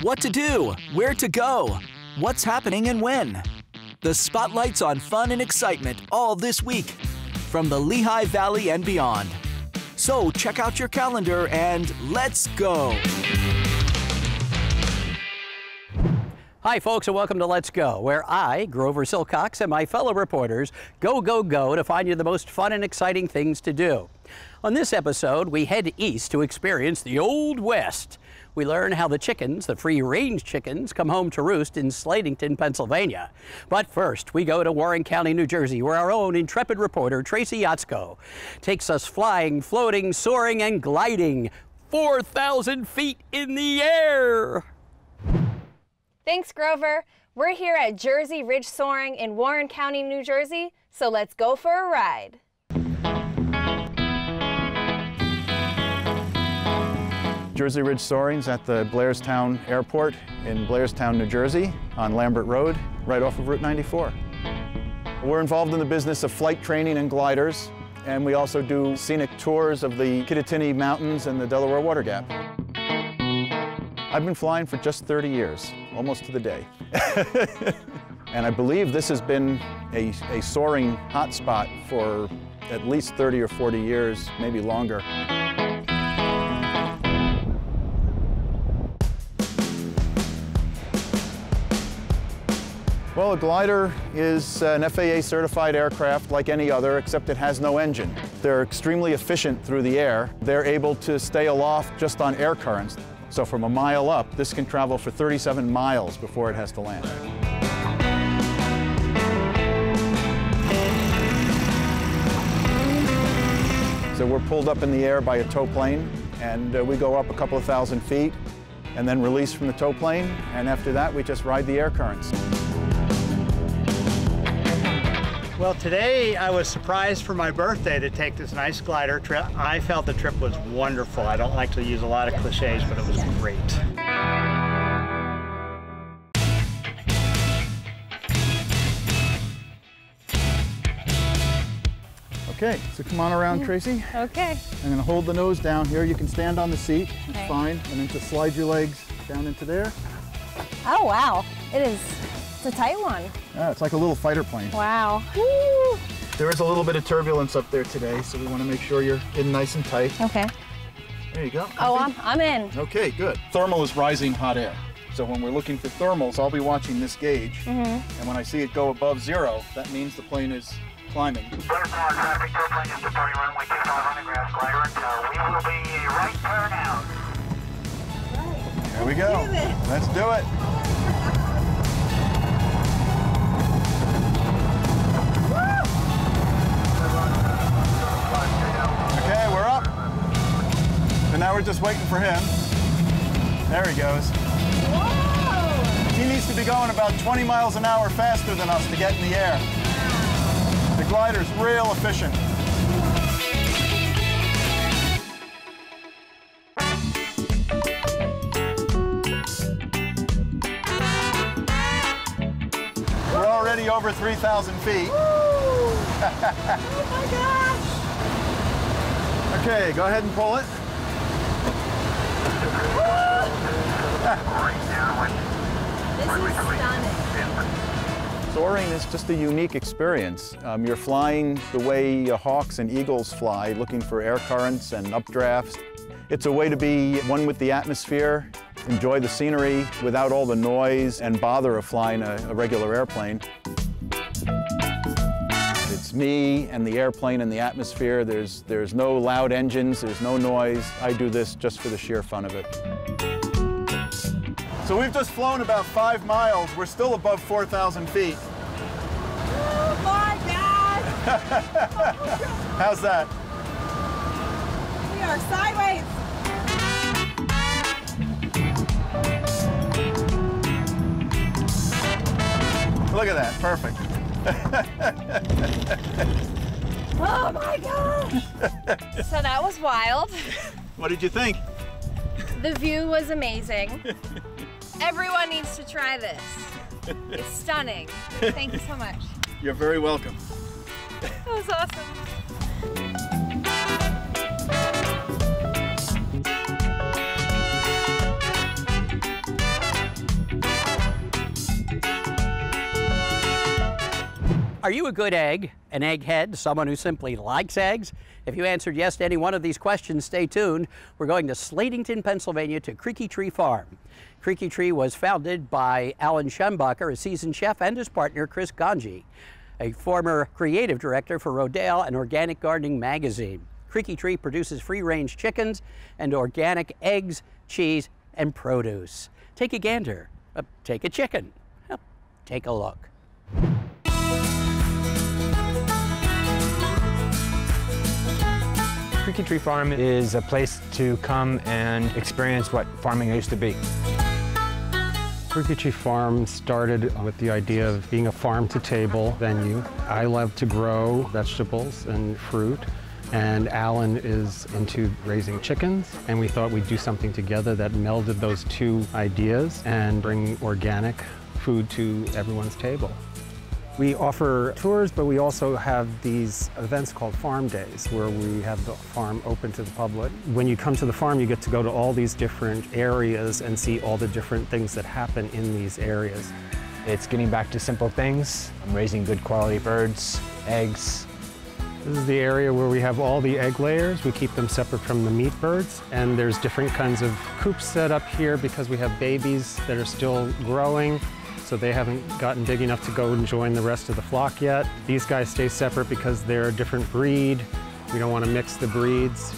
What to do, where to go, what's happening and when. The spotlight's on fun and excitement all this week from the Lehigh Valley and beyond. So check out your calendar and let's go. Hi, folks, and welcome to Let's Go, where I, Grover Silcox, and my fellow reporters go to find you the most fun and exciting things to do. On this episode, we head east to experience the Old West. We learn how the chickens, the free-range chickens, come home to roost in Slatington, Pennsylvania. But first, we go to Warren County, New Jersey, where our own intrepid reporter, Tracy Yatzko, takes us flying, floating, soaring, and gliding 4,000 feet in the air. Thanks, Grover. We're here at Jersey Ridge Soaring in Warren County, New Jersey, so let's go for a ride. Jersey Ridge Soaring's at the Blairstown Airport in Blairstown, New Jersey, on Lambert Road, right off of Route 94. We're involved in the business of flight training and gliders, and we also do scenic tours of the Kittatinny Mountains and the Delaware Water Gap. I've been flying for just 30 years, almost to the day. And I believe this has been a soaring hotspot for at least 30 or 40 years, maybe longer. Well, a glider is an FAA certified aircraft like any other, except it has no engine. They're extremely efficient through the air. They're able to stay aloft just on air currents. So from a mile up, this can travel for 37 miles before it has to land. So we're pulled up in the air by a tow plane, and we go up a couple of thousand feet, and then release from the tow plane, and after that, we just ride the air currents. Well, today I was surprised for my birthday to take this nice glider trip. I felt the trip was wonderful. I don't like to use a lot of cliches, but it was great. Okay, so come on around, Tracy. Okay. I'm gonna hold the nose down here. You can stand on the seat, it's Okay. fine. And then just slide your legs down into there. Oh, wow. It's a tight one. Yeah, it's like a little fighter plane. Wow. Woo. There is a little bit of turbulence up there today, so we want to make sure you're in nice and tight. Okay. There you go. Oh, I'm in. Okay, good. Thermal is rising hot air. So when we're looking for thermals, I'll be watching this gauge. And when I see it go above 0, that means the plane is climbing. Blairstown traffic, tow plane is departing runway 25 on the grass glider, and we will be right turn out. There we go. Let's do it. Okay, we're up. And now we're just waiting for him. There he goes. Whoa! He needs to be going about 20 miles an hour faster than us to get in the air. The glider's real efficient. We're already over 3,000 feet. Oh my gosh! Okay, go ahead and pull it. This is stunning. Soaring is just a unique experience. You're flying the way hawks and eagles fly, looking for air currents and updrafts. It's a way to be one with the atmosphere, enjoy the scenery without all the noise and bother of flying a regular airplane. It's me and the airplane and the atmosphere. There's no loud engines, there's no noise. I do this just for the sheer fun of it. So we've just flown about 5 miles. We're still above 4,000 feet. Oh my God! How's that? We are sideways. Look at that, perfect. Oh my gosh! So that was wild. What did you think? The view was amazing. Everyone needs to try this. It's stunning. Thank you so much. You're very welcome. That was awesome. Are you a good egg, an egghead, someone who simply likes eggs? If you answered yes to any one of these questions, stay tuned. We're going to Slatington, Pennsylvania to Kreeky Tree Farm. Kreeky Tree was founded by Alan Schembacher, a seasoned chef, and his partner, Chris Ganji, a former creative director for Rodale and Organic Gardening magazine. Kreeky Tree produces free-range chickens and organic eggs, cheese, and produce. Take a gander. Take a chicken. Take a look. Kreeky Tree Farm is a place to come and experience what farming used to be. Kreeky Tree Farm started with the idea of being a farm-to-table venue. I love to grow vegetables and fruit, and Alan is into raising chickens, and we thought we'd do something together that melded those two ideas and bring organic food to everyone's table. We offer tours, but we also have these events called farm days where we have the farm open to the public. When you come to the farm, you get to go to all these different areas and see all the different things that happen in these areas. It's getting back to simple things. I'm raising good quality birds, eggs. This is the area where we have all the egg layers. We keep them separate from the meat birds. And there's different kinds of coops set up here because we have babies that are still growing. So they haven't gotten big enough to go and join the rest of the flock yet. These guys stay separate because they're a different breed. We don't want to mix the breeds.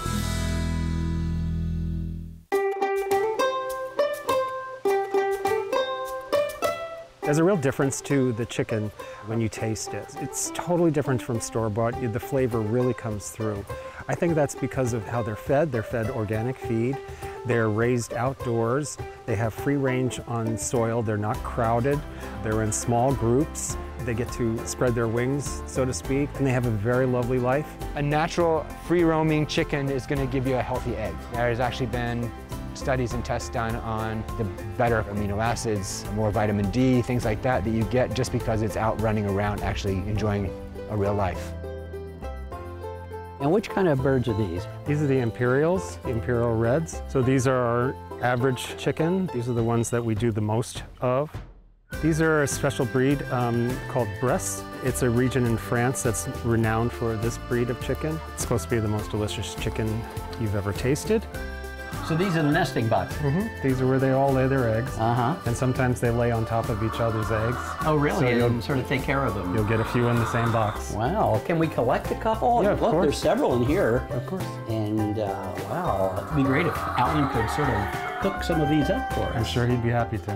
There's a real difference to the chicken when you taste it. It's totally different from store-bought. The flavor really comes through. I think that's because of how they're fed. They're fed organic feed. They're raised outdoors. They have free range on soil. They're not crowded. They're in small groups. They get to spread their wings, so to speak, and they have a very lovely life. A natural, free-roaming chicken is going to give you a healthy egg. There's actually been studies and tests done on the better amino acids, more vitamin D, things like that you get just because it's out running around actually enjoying a real life. And which kind of birds are these? These are the Imperials, the Imperial Reds. So these are our average chicken. These are the ones that we do the most of. These are a special breed called Bresse. It's a region in France that's renowned for this breed of chicken. It's supposed to be the most delicious chicken you've ever tasted. So these are the nesting boxes? Mm-hmm. These are where they all lay their eggs. Uh-huh. And sometimes they lay on top of each other's eggs. Oh, really? So you'll sort of take care of them? You'll get a few in the same box. Wow. Can we collect a couple? Yeah, of Look, course. There's several in here. Of course. And wow, it'd be great if Alan could sort of cook some of these up for us. I'm sure he'd be happy to.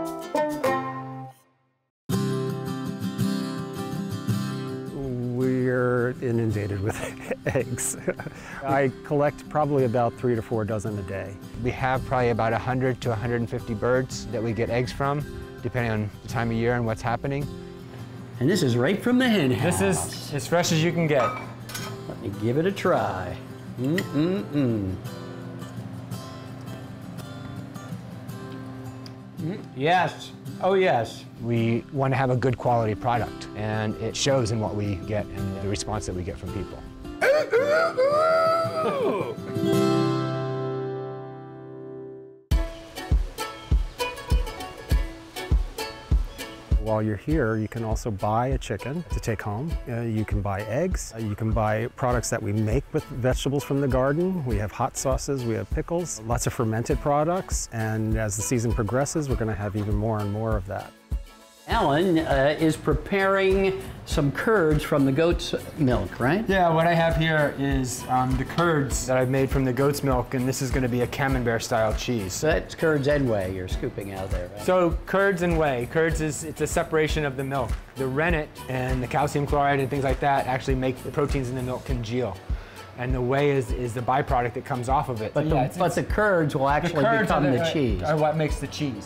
We're inundated with eggs. I collect probably about 3 to 4 dozen a day. We have probably about 100 to 150 birds that we get eggs from, depending on the time of year and what's happening. And this is right from the hen house. This is as fresh as you can get. Let me give it a try. Yes. Oh, yes. We want to have a good quality product, and it shows in what we get and the response that we get from people. While you're here, you can also buy a chicken to take home. You can buy eggs. You can buy products that we make with vegetables from the garden. We have hot sauces, we have pickles, lots of fermented products, and as the season progresses, we're going to have even more and more of that. Alan is preparing some curds from the goat's milk, right? Yeah, what I have here is the curds that I've made from the goat's milk, and this is going to be a camembert style cheese. So that's curds and whey you're scooping out there, right? So curds and whey. Curds it's a separation of the milk. The rennet and the calcium chloride and things like that actually make the proteins in the milk congeal. And the whey is the byproduct that comes off of it. But, the curds will actually become the cheese. Are what makes the cheese.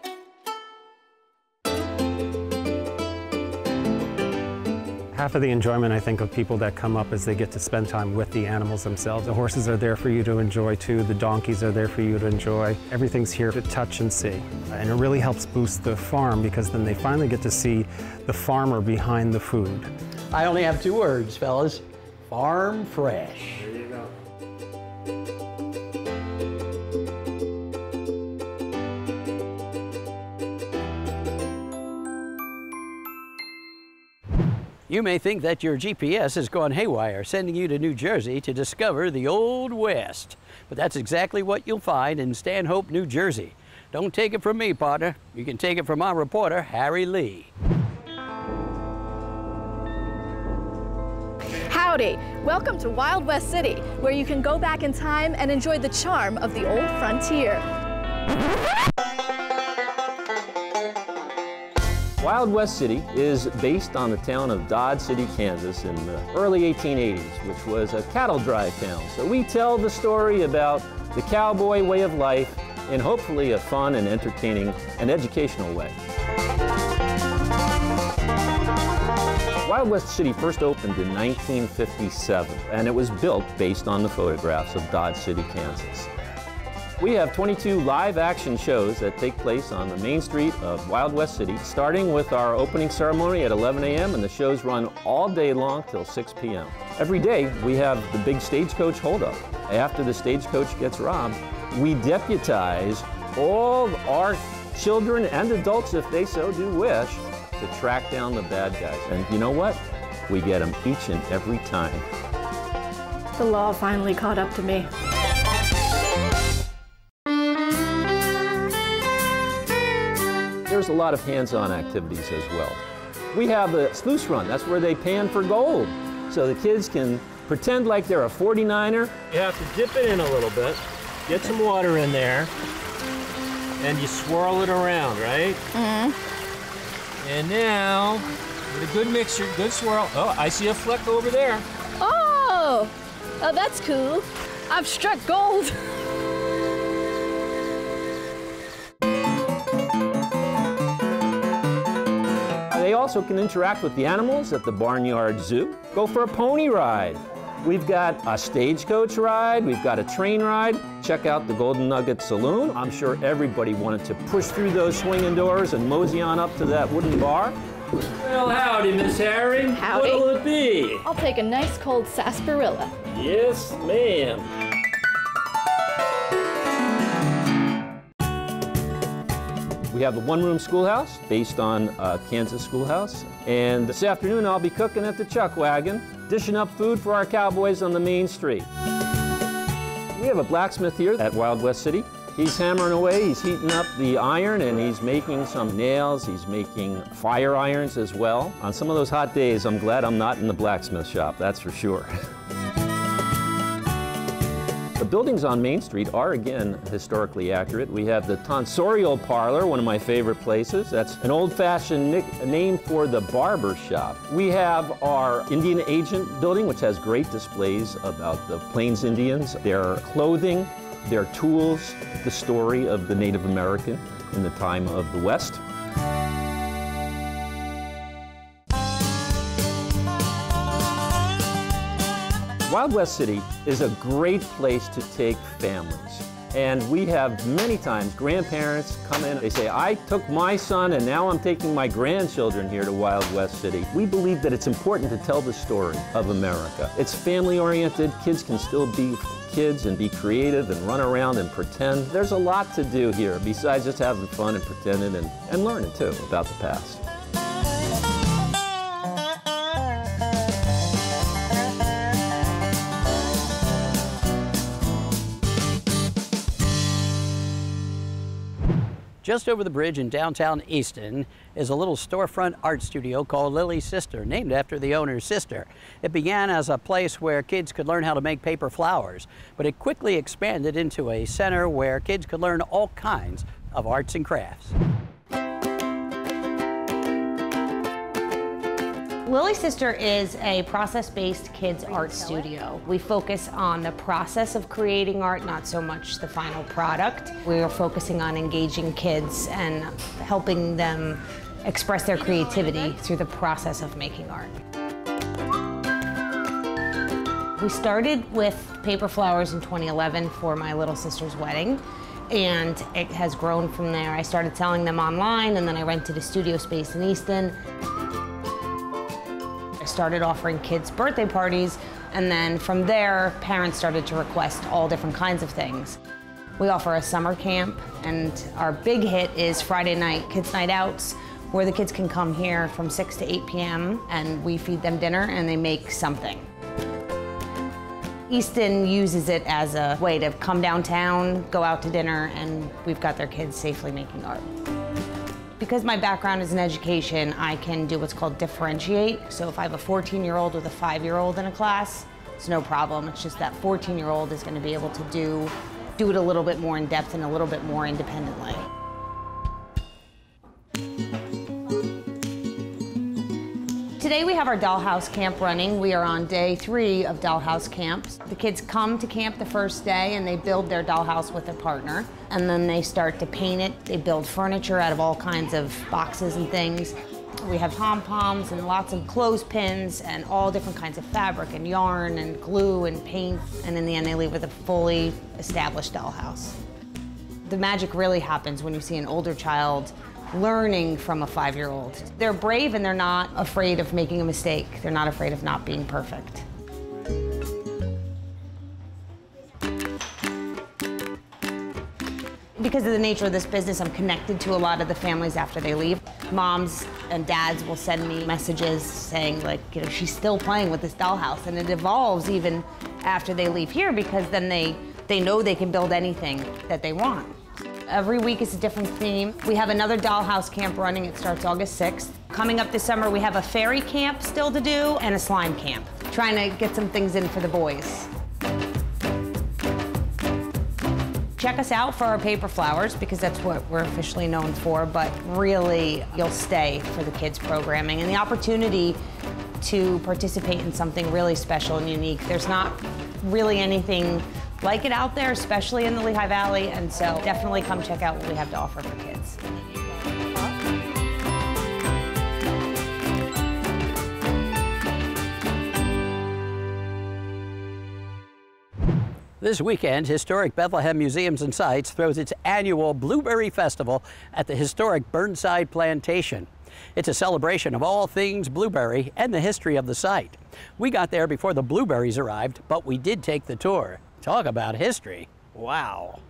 Half of the enjoyment, I think, of people that come up is they get to spend time with the animals themselves. The horses are there for you to enjoy too. The donkeys are there for you to enjoy. Everything's here to touch and see. And it really helps boost the farm because then they finally get to see the farmer behind the food. I only have 2 words, fellas. Farm fresh. There you go. You may think that your GPS has gone haywire, sending you to New Jersey to discover the Old West. But that's exactly what you'll find in Stanhope, New Jersey. Don't take it from me, partner. You can take it from our reporter, Harry Lee. Howdy! Welcome to Wild West City, where you can go back in time and enjoy the charm of the old frontier. Wild West City is based on the town of Dodge City, Kansas in the early 1880s, which was a cattle drive town. So we tell the story about the cowboy way of life in hopefully a fun and entertaining and educational way. Wild West City first opened in 1957, and it was built based on the photographs of Dodge City, Kansas. We have 22 live action shows that take place on the main street of Wild West City, starting with our opening ceremony at 11 a.m. and the shows run all day long till 6 p.m. Every day we have the big stagecoach holdup. After the stagecoach gets robbed, we deputize all our children and adults, if they so do wish, to track down the bad guys. And you know what? We get them each and every time. The law finally caught up to me. There's a lot of hands-on activities as well. We have the sluice run. That's where they pan for gold. So the kids can pretend like they're a 49er. You have to dip it in a little bit, get some water in there, and you swirl it around, right? Mm-hmm. And now, with a good mixture, good swirl. Oh, I see a fleck over there. Oh, that's cool. I've struck gold. They also can interact with the animals at the Barnyard Zoo. Go for a pony ride. We've got a stagecoach ride, we've got a train ride. Check out the Golden Nugget Saloon. I'm sure everybody wanted to push through those swinging doors and mosey on up to that wooden bar. Well, howdy, Miss Harry. Howdy. What'll it be? I'll take a nice cold sarsaparilla. Yes, ma'am. We have the one-room schoolhouse based on Kansas schoolhouse. And this afternoon I'll be cooking at the Chuck Wagon, dishing up food for our cowboys on the main street. We have a blacksmith here at Wild West City. He's hammering away, he's heating up the iron, and he's making some nails, he's making fire irons as well. On some of those hot days, I'm glad I'm not in the blacksmith shop, that's for sure. The buildings on Main Street are, again, historically accurate. We have the Tonsorial Parlor, one of my favorite places. That's an old-fashioned name for the barber shop. We have our Indian Agent building, which has great displays about the Plains Indians, their clothing, their tools, the story of the Native American in the time of the West. Wild West City is a great place to take families. And we have many times grandparents come in, they say, I took my son and now I'm taking my grandchildren here to Wild West City. We believe that it's important to tell the story of America. It's family-oriented, kids can still be kids and be creative and run around and pretend. There's a lot to do here besides just having fun and pretending and learning too about the past. Just over the bridge in downtown Easton is a little storefront art studio called Lily's Sister, named after the owner's sister. It began as a place where kids could learn how to make paper flowers, but it quickly expanded into a center where kids could learn all kinds of arts and crafts. Lily's Sister is a process-based kids art studio. We focus on the process of creating art, not so much the final product. We are focusing on engaging kids and helping them express their creativity through the process of making art. We started with paper flowers in 2011 for my little sister's wedding, and it has grown from there. I started selling them online, and then I rented a studio space in Easton. I started offering kids birthday parties, and then from there, parents started to request all different kinds of things. We offer a summer camp, and our big hit is Friday night kids' night outs, where the kids can come here from 6 to 8 p.m. and we feed them dinner and they make something. Easton uses it as a way to come downtown, go out to dinner, and we've got their kids safely making art. Because my background is in education, I can do what's called differentiate. So if I have a 14-year-old with a 5-year-old in a class, it's no problem. It's just that 14-year-old is going to be able to do it a little bit more in depth and a little bit more independently. Today we have our dollhouse camp running. We are on day 3 of dollhouse camps. The kids come to camp the first day and they build their dollhouse with a partner. And then they start to paint it. They build furniture out of all kinds of boxes and things. We have pom-poms and lots of clothespins and all different kinds of fabric and yarn and glue and paint. And in the end they leave with a fully established dollhouse. The magic really happens when you see an older child learning from a 5-year-old. They're brave and they're not afraid of making a mistake. They're not afraid of not being perfect. Because of the nature of this business, I'm connected to a lot of the families after they leave. Moms and dads will send me messages saying, like, you know, she's still playing with this dollhouse, and it evolves even after they leave here because then they know they can build anything that they want. Every week is a different theme. We have another dollhouse camp running. It starts August 6th. Coming up this summer, we have a fairy camp still to do and a slime camp. Trying to get some things in for the boys. Check us out for our paper flowers because that's what we're officially known for, but really you'll stay for the kids programming and the opportunity to participate in something really special and unique. There's not really anything like it out there, especially in the Lehigh Valley, and so definitely come check out what we have to offer for kids. This weekend, Historic Bethlehem Museums and Sites throws its annual Blueberry Festival at the historic Burnside Plantation. It's a celebration of all things blueberry and the history of the site. We got there before the blueberries arrived, but we did take the tour. Talk about history. Wow.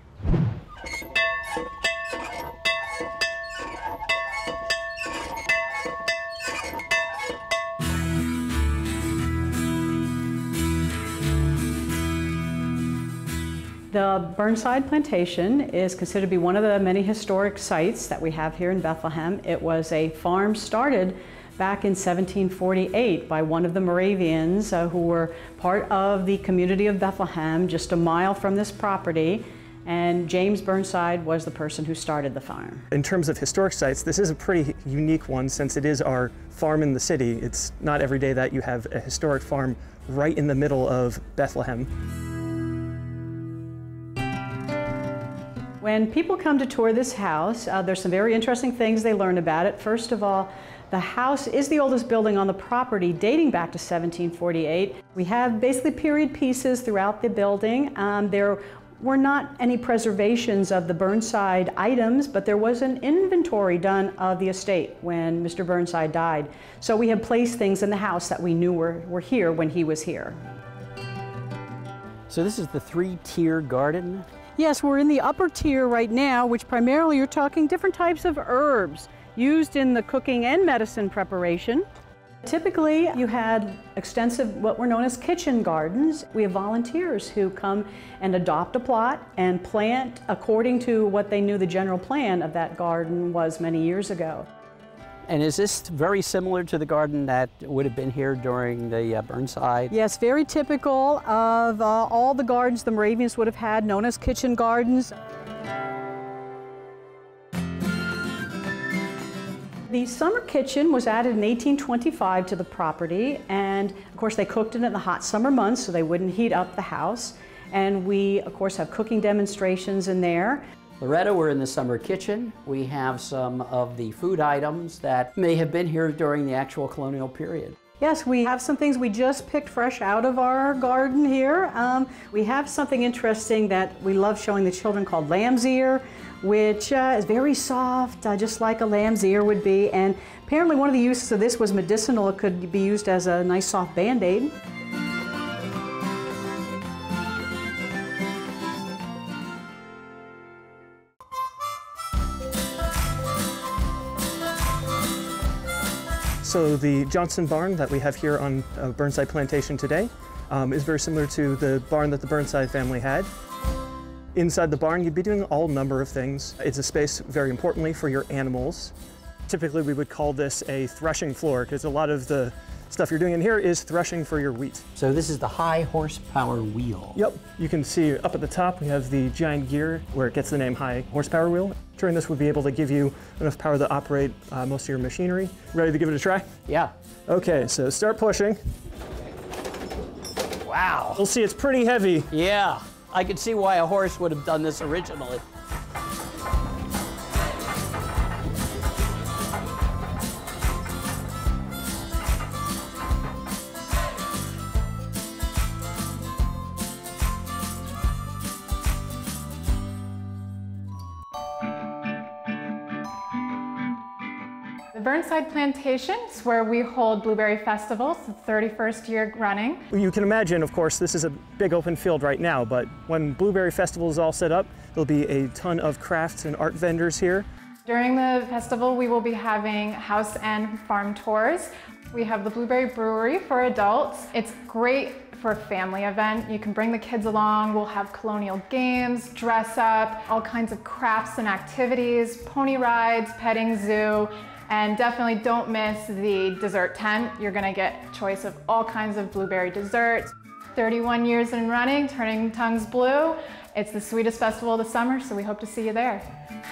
The Burnside Plantation is considered to be one of the many historic sites that we have here in Bethlehem. It was a farm started back in 1748 by one of the Moravians who were part of the community of Bethlehem, just a mile from this property. And James Burnside was the person who started the farm. In terms of historic sites, this is a pretty unique one since it is our farm in the city. It's not every day that you have a historic farm right in the middle of Bethlehem. When people come to tour this house, there's some very interesting things they learn about it. First of all, the house is the oldest building on the property, dating back to 1748. We have basically period pieces throughout the building. There were not any preservations of the Burnside items, but there was an inventory done of the estate when Mr. Burnside died. So we have placed things in the house that we knew were here when he was here. So this is the 3-tier garden? Yes, we're in the upper tier right now, which primarily you're talking different types of herbs used in the cooking and medicine preparation. Typically, you had extensive, what were known as kitchen gardens. We have volunteers who come and adopt a plot and plant according to what they knew the general plan of that garden was many years ago. And is this very similar to the garden that would have been here during the Burnside? Yes, very typical of all the gardens the Moravians would have had, known as kitchen gardens. The summer kitchen was added in 1825 to the property, and of course they cooked in it in the hot summer months so they wouldn't heat up the house. And we, of course, have cooking demonstrations in there. Loretta, we're in the summer kitchen. We have some of the food items that may have been here during the actual colonial period. Yes, we have some things we just picked fresh out of our garden here. We have something interesting that we love showing the children called lamb's ear, which is very soft, just like a lamb's ear would be. And apparently one of the uses of this was medicinal. It could be used as a nice soft Band-Aid. So the Johnson barn that we have here on Burnside Plantation today is very similar to the barn that the Burnside family had. Inside the barn, you'd be doing all number of things. It's a space, very importantly, for your animals. Typically, we would call this a threshing floor because a lot of the stuff you're doing in here is threshing for your wheat. So this is the high horsepower wheel. Yep, you can see up at the top we have the giant gear where it gets the name high horsepower wheel. Turning this would be able to give you enough power to operate most of your machinery. Ready to give it a try? Yeah. Okay, so start pushing. Wow. You'll see it's pretty heavy. Yeah, I could see why a horse would have done this originally. The Burnside Plantation is where we hold Blueberry Festivals, the 31st year running. You can imagine, of course, this is a big open field right now, but when Blueberry Festival is all set up, there'll be a ton of crafts and art vendors here. During the festival, we will be having house and farm tours. We have the Blueberry Brewery for adults. It's great for a family event. You can bring the kids along. We'll have colonial games, dress up, all kinds of crafts and activities, pony rides, petting zoo. And definitely don't miss the dessert tent. You're gonna get a choice of all kinds of blueberry desserts. 31 years in running, turning tongues blue. It's the sweetest festival of the summer, so we hope to see you there.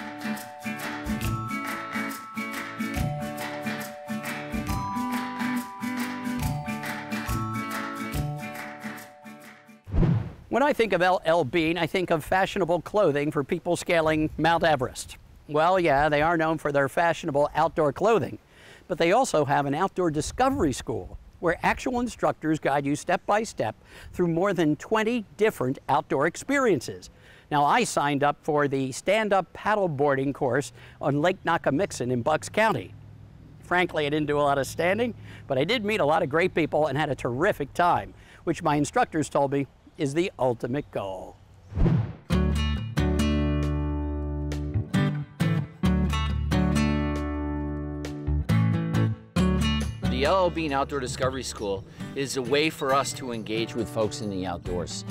When I think of L.L. Bean, I think of fashionable clothing for people scaling Mount Everest. Well, yeah, they are known for their fashionable outdoor clothing, but they also have an outdoor discovery school where actual instructors guide you step by step through more than 20 different outdoor experiences. Now, I signed up for the stand-up paddleboarding course on Lake Nakamixon in Bucks County. Frankly, I didn't do a lot of standing, but I did meet a lot of great people and had a terrific time, which my instructors told me is the ultimate goal. The L.L. Bean Outdoor Discovery School is a way for us to engage with folks in the outdoors.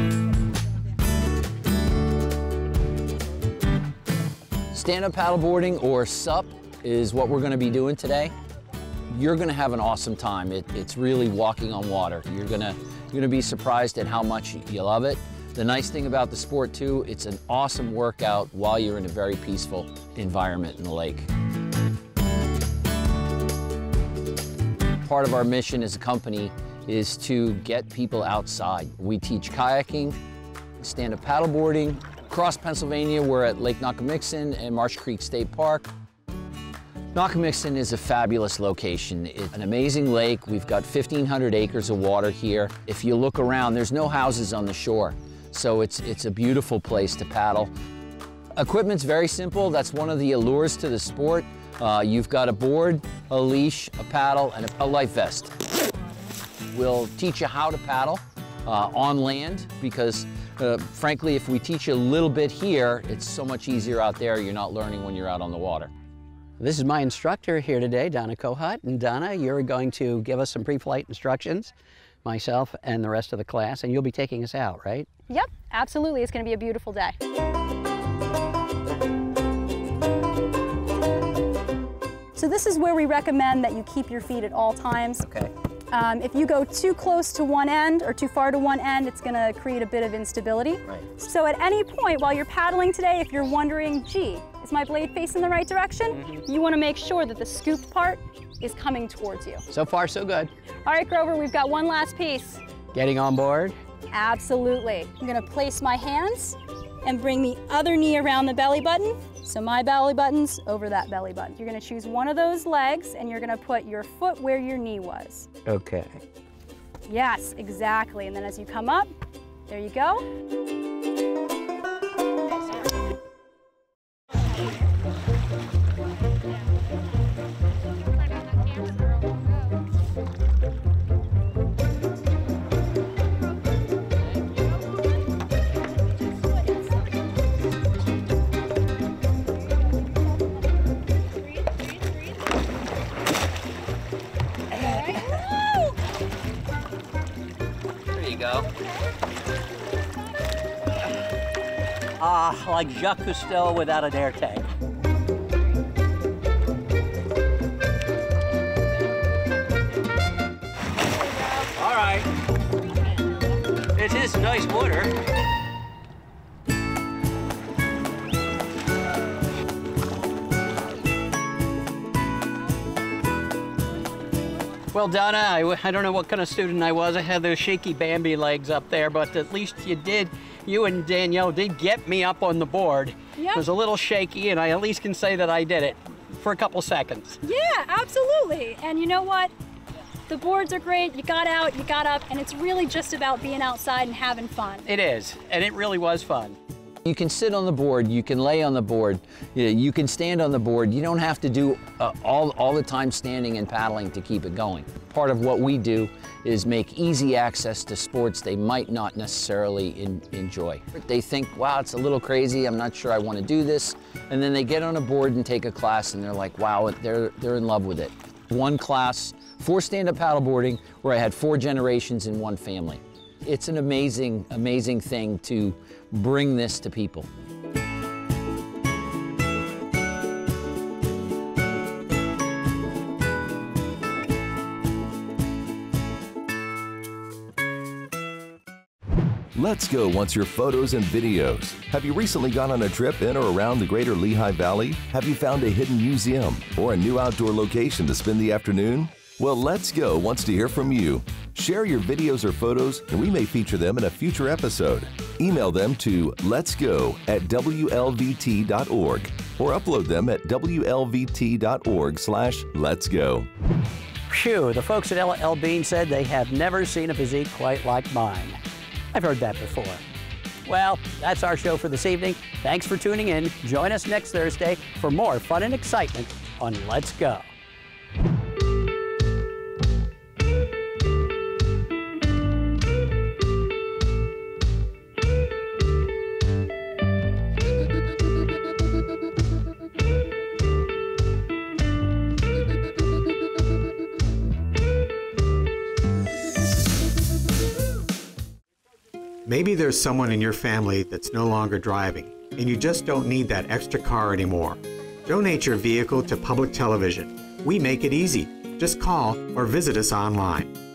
Stand-up paddleboarding, or SUP, is what we're going to be doing today. You're going to have an awesome time. It's really walking on water. You're going to be surprised at how much you love it. The nice thing about the sport, too, it's an awesome workout while you're in a very peaceful environment in the lake. Part of our mission as a company is to get people outside. We teach kayaking, stand-up paddleboarding. Across Pennsylvania, we're at Lake Nakamixon and Marsh Creek State Park. Nakamixon is a fabulous location. It's an amazing lake. We've got 1,500 acres of water here. If you look around, there's no houses on the shore, so it's a beautiful place to paddle. Equipment's very simple. That's one of the allures to the sport. You've got a board, a leash, a paddle, and a life vest. We'll teach you how to paddle on land because, frankly, if we teach you a little bit here, it's so much easier out there. You're not learning when you're out on the water. This is my instructor here today, Donna Kohut. And Donna, you're going to give us some pre-flight instructions, myself and the rest of the class, and you'll be taking us out, right? Yep, absolutely. It's going to be a beautiful day. So this is where we recommend that you keep your feet at all times. Okay. If you go too close to one end or too far to one end, it's going to create a bit of instability. Right. So at any point while you're paddling today, if you're wondering, gee, is my blade facing the right direction? You want to make sure that the scooped part is coming towards you. So far, so good. All right, Grover, we've got one last piece. Getting on board? Absolutely. I'm going to place my hands and bring the other knee around the belly button. So my belly button's over that belly button. You're going to choose one of those legs and you're going to put your foot where your knee was. Okay. Yes, exactly. And then as you come up, there you go. like Jacques Cousteau without an air tag. All right. It is nice water. Well, Donna, I don't know what kind of student I was. I had those shaky Bambi legs up there, but at least you and Danielle did get me up on the board. Yep. It was a little shaky, and I at least can say that I did it for a couple seconds. Yeah, absolutely. And you know what? The boards are great. You got out, you got up, and it's really just about being outside and having fun. It is, and it really was fun. You can sit on the board, you can lay on the board, you can stand on the board. You don't have to do all the time standing and paddling to keep it going. Part of what we do is make easy access to sports they might not necessarily enjoy. They think, wow, it's a little crazy, I'm not sure I want to do this. And then they get on a board and take a class and they're like, wow, they're in love with it. One class, 4 stand-up paddleboarding, where I had 4 generations in one family. It's an amazing, amazing thing to bring this to people. Let's Go wants your photos and videos. Have you recently gone on a trip in or around the Greater Lehigh Valley? Have you found a hidden museum or a new outdoor location to spend the afternoon? Well, Let's Go wants to hear from you. Share your videos or photos, and we may feature them in a future episode. Email them to letsgo@wlvt.org or upload them at wlvt.org/letsgo. Phew, the folks at L. Bean said they have never seen a physique quite like mine. I've heard that before. Well, that's our show for this evening. Thanks for tuning in. Join us next Thursday for more fun and excitement on Let's Go. Maybe there's someone in your family that's no longer driving, and you just don't need that extra car anymore. Donate your vehicle to public television. We make it easy. Just call or visit us online.